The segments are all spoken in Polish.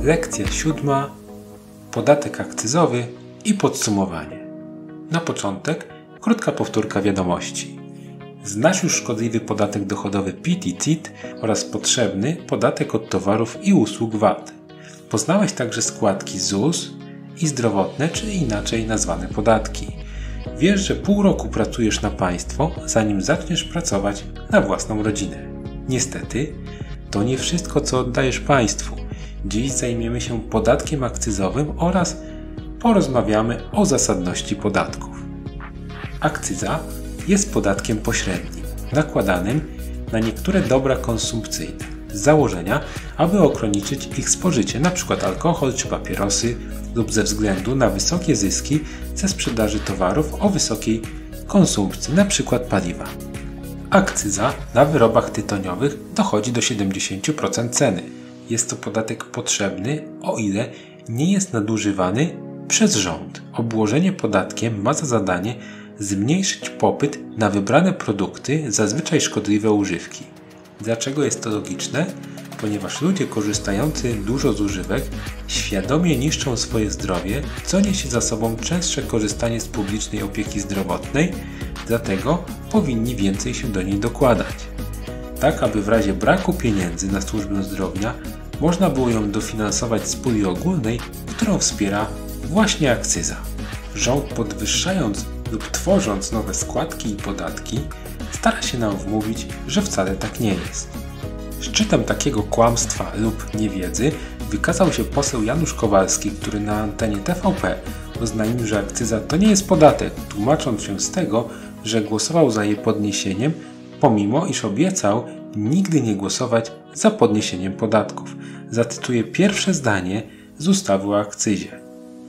Lekcja 7. Podatek akcyzowy i podsumowanie. Na początek krótka powtórka wiadomości. Znasz już szkodliwy podatek dochodowy PIT i CIT oraz potrzebny podatek od towarów i usług VAT. Poznałeś także składki ZUS i zdrowotne, czy inaczej nazwane podatki. Wiesz, że pół roku pracujesz na państwo, zanim zaczniesz pracować na własną rodzinę. Niestety, to nie wszystko, co oddajesz państwu. Dziś zajmiemy się podatkiem akcyzowym oraz porozmawiamy o zasadności podatków. Akcyza jest podatkiem pośrednim, nakładanym na niektóre dobra konsumpcyjne z założenia, aby ograniczyć ich spożycie, np. alkohol czy papierosy, lub ze względu na wysokie zyski ze sprzedaży towarów o wysokiej konsumpcji, np. paliwa. Akcyza na wyrobach tytoniowych dochodzi do 70% ceny. Jest to podatek potrzebny, o ile nie jest nadużywany przez rząd. Obłożenie podatkiem ma za zadanie zmniejszyć popyt na wybrane produkty, zazwyczaj szkodliwe używki. Dlaczego jest to logiczne? Ponieważ ludzie korzystający dużo z używek świadomie niszczą swoje zdrowie, co niesie za sobą częstsze korzystanie z publicznej opieki zdrowotnej, dlatego powinni więcej się do niej dokładać. Tak, aby w razie braku pieniędzy na służbę zdrowia można było ją dofinansować z puli ogólnej, którą wspiera właśnie akcyza. Rząd, podwyższając lub tworząc nowe składki i podatki, stara się nam wmówić, że wcale tak nie jest. Szczytem takiego kłamstwa lub niewiedzy wykazał się poseł Janusz Kowalski, który na antenie TVP oznajmił, że akcyza to nie jest podatek, tłumacząc się z tego, że głosował za jej podniesieniem, pomimo iż obiecał nigdy nie głosować za podniesieniem podatków. Zacytuję pierwsze zdanie z ustawy o akcyzie.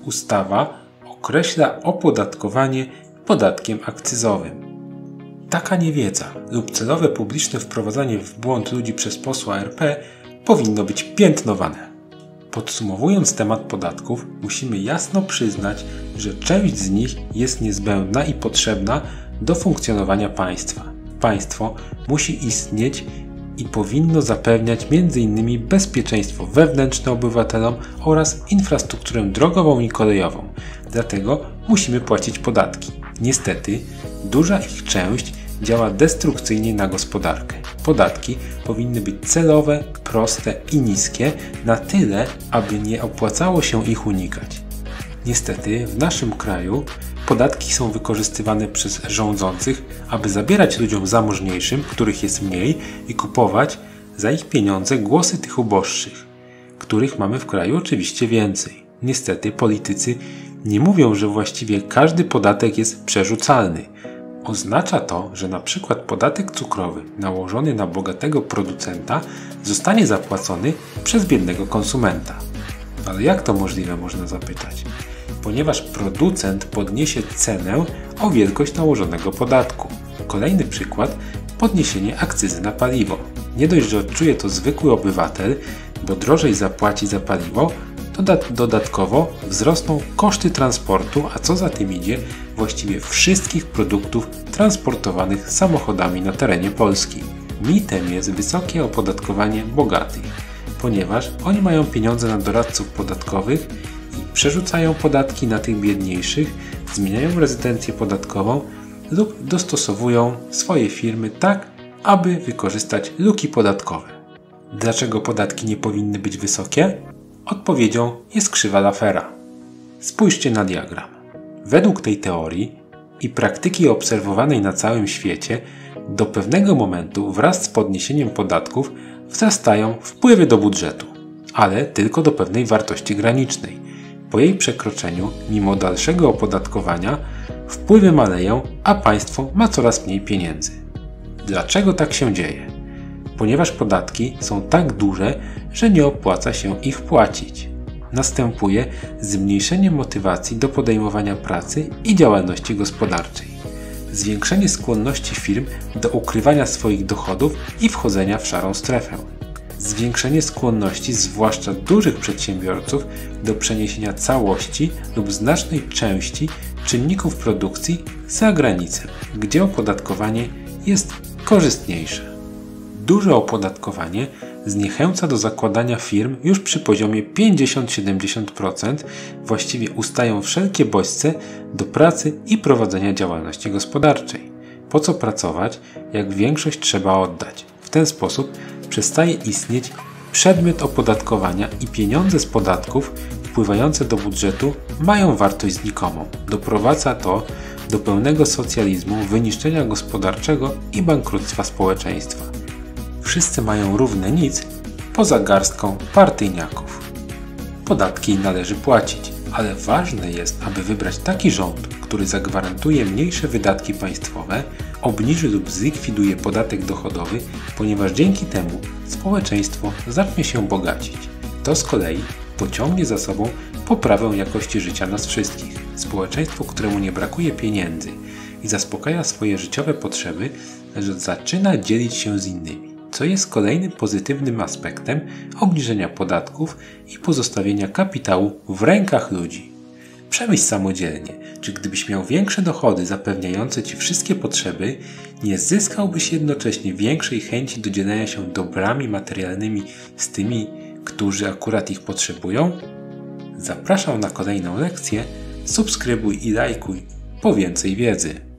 Ustawa określa opodatkowanie podatkiem akcyzowym. Taka niewiedza lub celowe publiczne wprowadzanie w błąd ludzi przez posła RP powinno być piętnowane. Podsumowując temat podatków, musimy jasno przyznać, że część z nich jest niezbędna i potrzebna do funkcjonowania państwa. Państwo musi istnieć i powinno zapewniać m.in. bezpieczeństwo wewnętrzne obywatelom oraz infrastrukturę drogową i kolejową. Dlatego musimy płacić podatki. Niestety, duża ich część działa destrukcyjnie na gospodarkę. Podatki powinny być celowe, proste i niskie na tyle, aby nie opłacało się ich unikać. Niestety, w naszym kraju podatki są wykorzystywane przez rządzących, aby zabierać ludziom zamożniejszym, których jest mniej, i kupować za ich pieniądze głosy tych uboższych, których mamy w kraju oczywiście więcej. Niestety politycy nie mówią, że właściwie każdy podatek jest przerzucalny. Oznacza to, że na przykład podatek cukrowy nałożony na bogatego producenta zostanie zapłacony przez biednego konsumenta. Ale jak to możliwe, można zapytać? Ponieważ producent podniesie cenę o wielkość nałożonego podatku. Kolejny przykład: podniesienie akcyzy na paliwo. Nie dość, że odczuje to zwykły obywatel, bo drożej zapłaci za paliwo, to dodatkowo wzrosną koszty transportu, a co za tym idzie, właściwie wszystkich produktów transportowanych samochodami na terenie Polski. Mitem jest wysokie opodatkowanie bogatych, ponieważ oni mają pieniądze na doradców podatkowych i przerzucają podatki na tych biedniejszych, zmieniają rezydencję podatkową lub dostosowują swoje firmy tak, aby wykorzystać luki podatkowe. Dlaczego podatki nie powinny być wysokie? Odpowiedzią jest krzywa Laffera. Spójrzcie na diagram. Według tej teorii i praktyki obserwowanej na całym świecie, do pewnego momentu wraz z podniesieniem podatków wzrastają wpływy do budżetu, ale tylko do pewnej wartości granicznej. Po jej przekroczeniu, mimo dalszego opodatkowania, wpływy maleją, a państwo ma coraz mniej pieniędzy. Dlaczego tak się dzieje? Ponieważ podatki są tak duże, że nie opłaca się ich płacić. Następuje zmniejszenie motywacji do podejmowania pracy i działalności gospodarczej. Zwiększenie skłonności firm do ukrywania swoich dochodów i wchodzenia w szarą strefę. Zwiększenie skłonności zwłaszcza dużych przedsiębiorców do przeniesienia całości lub znacznej części czynników produkcji za granicę, gdzie opodatkowanie jest korzystniejsze. duże opodatkowanie zniechęca do zakładania firm już przy poziomie 50-70%, właściwie ustają wszelkie bodźce do pracy i prowadzenia działalności gospodarczej. Po co pracować, jak większość trzeba oddać? W ten sposób przestaje istnieć przedmiot opodatkowania i pieniądze z podatków wpływające do budżetu mają wartość znikomą. Doprowadza to do pełnego socjalizmu, wyniszczenia gospodarczego i bankructwa społeczeństwa. Wszyscy mają równe nic poza garstką partyjniaków. Podatki należy płacić, ale ważne jest, aby wybrać taki rząd, który zagwarantuje mniejsze wydatki państwowe, obniży lub zlikwiduje podatek dochodowy, ponieważ dzięki temu społeczeństwo zacznie się bogacić. To z kolei pociągnie za sobą poprawę jakości życia nas wszystkich. Społeczeństwo, któremu nie brakuje pieniędzy i zaspokaja swoje życiowe potrzeby, zaczyna dzielić się z innymi, co jest kolejnym pozytywnym aspektem obniżenia podatków i pozostawienia kapitału w rękach ludzi. Przemyśl samodzielnie, czy gdybyś miał większe dochody zapewniające Ci wszystkie potrzeby, nie zyskałbyś jednocześnie większej chęci do dzielenia się dobrami materialnymi z tymi, którzy akurat ich potrzebują? Zapraszam na kolejną lekcję, subskrybuj i lajkuj po więcej wiedzy.